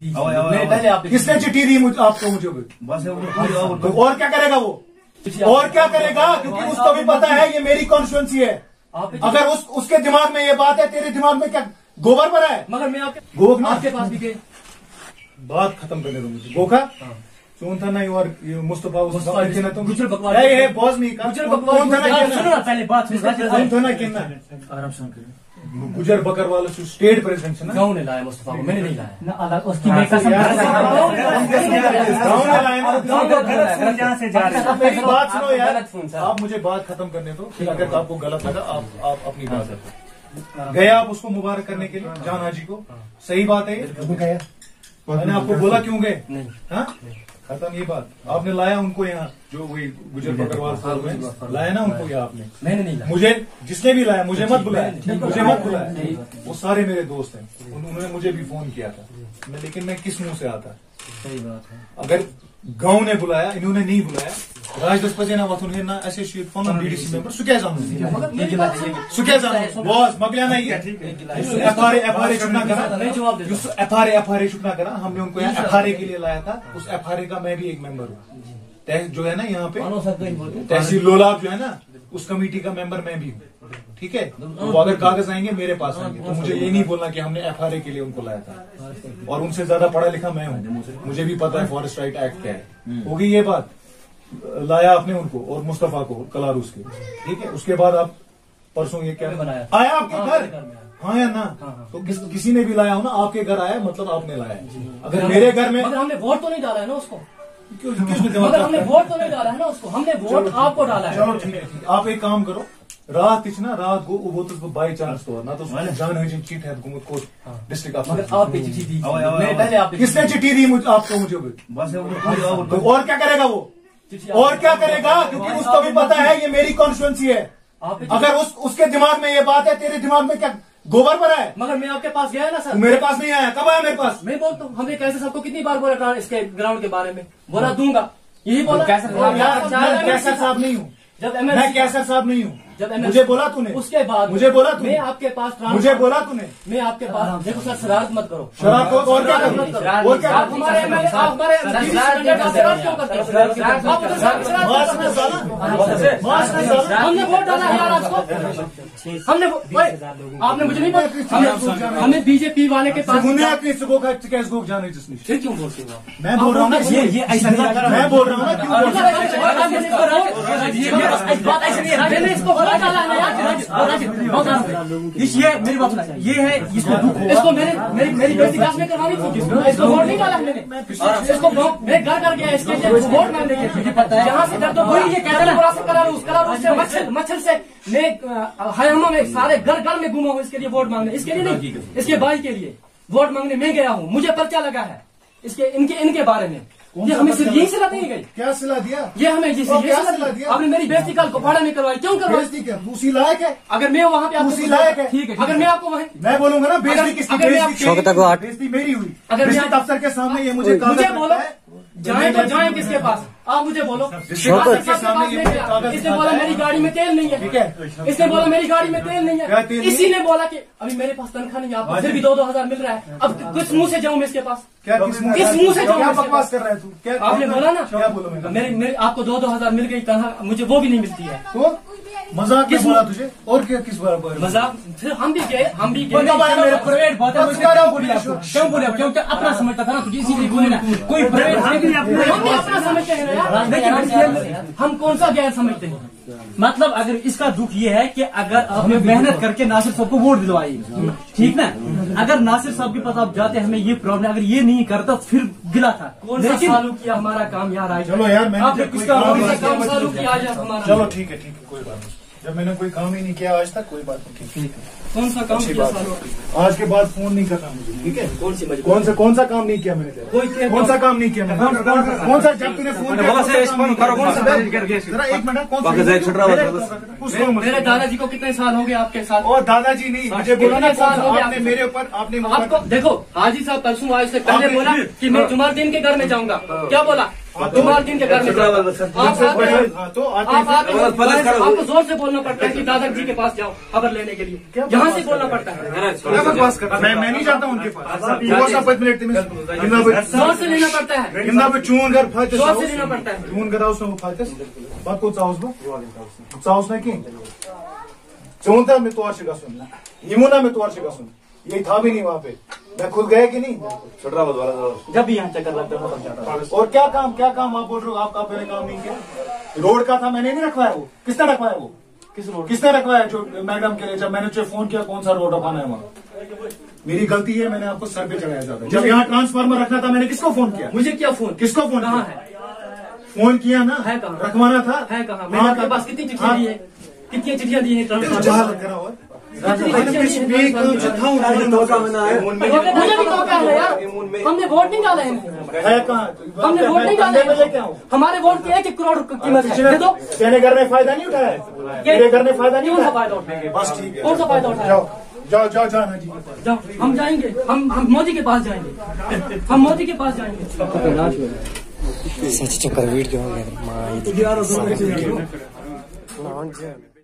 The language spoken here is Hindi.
किसने चिट्ठी दी आपको? मुझे बस और क्या करेगा वो? और क्या करेगा? क्योंकि उसको भी पता है ये मेरी कॉन्स्टिट्यूएंसी है। अगर उसके दिमाग में ये बात है, तेरे दिमाग में क्या गोबर भरा है? मगर मैं आपके पास भी गए। बात खत्म करने दो मुझे। गोखा चून था ना और मुस्तफा गुजर बकवास बॉस नहीं गुजर बकवास पहले बात आराम से गुजर बकर वाला स्टेट प्रेसिडेंट है ना, गाँव ने लाया मुस्तफा को, मैंने नहीं लाया ना। उसकी बात सुनो यार, आप मुझे बात खत्म करने दो। फिर अगर आपको गलत लगा आप अपनी बात रखो। गए आप उसको मुबारक करने के लिए जान हाजी को, सही बात है ये? मैंने आपको बोला क्यों गए? हाँ खत्म ये बात। आपने लाया उनको यहाँ, जो वही गुजर बकरवाल साहब लाया ना उनको यहाँ आपने? मैंने नहीं लाया। मुझे जिसने भी लाया मुझे मत बुलाया, मुझे मत बुलाया। वो सारे मेरे दोस्त हैं, उन्होंने मुझे भी फोन किया था, लेकिन मैं किस मुंह से आता? सही बात है। अगर गांव ने बुलाया, इन्होंने नहीं बुलाया, राजदस पजे ना वाथुन ना एसोसिएट फोन डीडीसी मेंबर सुक्या जानो बॉस मगलिया नहीं है। एफआरए चुकना करा हमने उनको यहाँ एफआरए के लिए लाया था। उस एफआरए का मैं भी एक मेंबर हूँ। जो है ना यहाँ पे तहसील लोलाब जो है ना, उस कमेटी का मेंबर मैं भी हूँ। ठीक है, तो अगर कागज आएंगे मेरे पास आएंगे, तो मुझे ये नहीं बोलना कि हमने एफआरए के लिए उनको लाया था। और उनसे ज्यादा पढ़ा लिखा मैं हूँ, मुझे भी पता है फॉरेस्ट राइट एक्ट क्या है। होगी ये बात, लाया आपने उनको और मुस्तफा को कलारूस के। ठीक है, उसके बाद आप परसों ये क्या बनाया आया आपके घर? हाँ या ना? तो किसी ने भी लाया हो ना, आपके घर आया मतलब आपने लाया। अगर मेरे घर में हमने वोट तो नहीं डाला है ना उसको, हमने वोट तो नहीं डाला है ना उसको, हमने वोट आपको डाला है। चलो ठीक है, आप एक काम करो, रात रात वो तो बाई चांस तो ना तो जान है चिट है डिस्ट्रिक्ट किसने चिट्ठी दी आपको? मुझे बस और क्या करेगा वो? और क्या करेगा? क्योंकि उसको भी पता है ये मेरी कॉन्स्टिट्यूएंसी है। अगर उसके दिमाग में ये बात है, तेरे दिमाग में क्या गोबर भरा है? मगर मैं आपके पास गया ना सर। मेरे पास नहीं आया। कब आया मेरे पास? मैं बोलता हूँ, हमने कैसे सबको कितनी बार बोला इसके ग्राउंड के बारे में, बोला दूंगा, यही बोला। कैसर साहब नहीं हूँ, मैं कैसर साहब नहीं हूँ। जब मुझे बोला तूने, उसके बाद मुझे बोला तूने, मैं आपके पास मुझे बोला तूने, मैं आपके पास। देखो सर, शरारत मत करो। शरारत को और क्या करो? और क्या? हमने वोट डाला यार आपको, हमने आपने मुझे नहीं बोला, हमने बीजेपी वाले के पास जाने जिसने फिर क्यों बोलते हो? मैं बोल रहा हूँ ना, ये ऐसा मैं बोल रहा हूँ ना, मैंने इसको वोट डाला है यार। ये मेरी बात सुना, ये है इसको दुख, इसको मेरी बेटी क्लास में करवानी थी, इसको वोट नहीं डाला मैंने। इसको मैं घर कर गया इसके लिए वोट मांगने के लिए, पता है जहाँ से कर दो कोई ये कहता है कलारूस से मच्छर से मैं हयामा में सारे घर घर में घूमा हूँ इसके लिए वोट मांगने। इसके लिए नहीं, इसके भाई के लिए वोट मांगने में गया हूँ। मुझे पर्चा लगा है इसके इनके बारे में। ये हमें सिर्फ यही सलाह दी गई। क्या सलाह दिया? ये हमें ये सलाह दिया। आपने मेरी बेइज्जती कल कोपाड़ा में करवाई, क्यों करवाई? क्या उसी लायक है? अगर मैं वहाँ पे उसी लायक है, ठीक है, अगर मैं आपको वहीं मैं बोलूंगा ना बेइज्जती किसकी? बेइज्जती मेरी हुई। अगर मैं अफसर के सामने ये मुझे बोलो जाए तो जाए किसके पास? आप मुझे बोलो। इसने बोला मेरी गाड़ी में तेल नहीं है, ठीक है, इसने बोला मेरी गाड़ी में तेल नहीं है, इसी ने बोला कि अभी मेरे पास तनख्वाह नहीं है, आपको फिर भी 2-2 हजार मिल रहा है। अब किस मुंह से जाऊं मैं इसके पास? क्या किस मुंह से जाऊं? बकवास कर रहा है तू? क्या आपने बोला ना, क्या बोलो? मेरे आपको 2-2 हजार मिल गई तनख्वाह, मुझे वो भी नहीं मिलती है। तो मजाक किस बोला तुझे? और क्या किस बार मजाक? फिर हम भी गए मेरे प्राइवेट बात है, क्यों बोले? क्योंकि अपना समझता था ना तुझे, इसीलिए बोले ना कोई प्राइवेट। हम भी अपना समझते हैं यार, हम कौन सा गैर समझते हैं? मतलब अगर इसका दुख ये है कि अगर आपने मेहनत करके नासिर साहब को वोट दिलवाई, ठीक ना, अगर नासिर साहब के पास आप जाते हमें ये प्रॉब्लम, अगर ये नहीं करता फिर गिला था। कौन सा चालू किया हमारा काम यार? आज चलो यार, मैंने किसका काम चालू किया आज हमारा? चलो ठीक है, कोई बात नहीं। जब मैंने कोई काम ही नहीं किया आज तक, कोई बात नहीं, ठीक है। कौन सा काम किया? आज के बाद फोन नहीं करना मुझे, ठीक है? कौन सा काम नहीं किया मैंने? कौन सा काम नहीं किया मैंने? कौन सा? जब तूने फोन मेरे दादाजी को कितने साल हो गए आपके साथ? और दादाजी नहीं, मुझे बोला ना आपने मेरे ऊपर, आपने आपको देखो हाजी साहब परसों आज से पहले बोला कि मैं जुमारुद्दीन के घर में जाऊंगा। क्या बोला? जुमालदीन के घर में आपको जोर से बोलना पड़ता है कि दादाजी के पास जाओ खबर लेने के लिए, यहाँ से बोलना पड़ता है। मैं नहीं जाता उनके पास, जोर से लेना पड़ता है, चून घर जोर से लेना पड़ता है। चून घर बात को चाउस ना कहीं चून था मैं तोर से गसुन यमुना में तोर से गसुन ये था भी नहीं वहाँ पे, मैं खुद गया कि नहीं। जब भी यहाँ चक्कर लगता है और क्या काम आप बोल रहे हो, आपका पहले काम नहीं किया। रोड का था मैंने नहीं रखवाया, वो किसने रखवाया, वो किसने रखवाया जो मैडम के लिए, जब मैंने फोन किया कौन सा रोड रखवाना है वहाँ, मेरी गलती है, मैंने आपको सर पे चढ़ाया जाता। जब यहाँ ट्रांसफार्मर रखना था मैंने किसको फोन किया, मुझे क्या फोन, किसको फोन कहाँ है, फोन किया ना है, रखवाना था है कहाँ, मैंने आपके पास कितनी चिट्ठियां दी है, कितनी चिट्ठियां दी है ट्रांसफार्मर, मुझे भी धोखा है यार, हमने वोट नहीं डाला है, हमने वोट नहीं डाला है, हमारे वोट की 1 करोड़ कीमत है, दे दो। तेरे घर ने फायदा नहीं उठाया, तेरे घर ने फायदा नहीं उठाया, फायदा उठाएंगे, बस ठीक है, कौन सा फायदा उठाया, जाओ जाना जी, जाओ हम जाएंगे, हम मोदी के पास जाएंगे, हम मोदी के पास जाएंगे। सच चक्कर वीडियो हो गया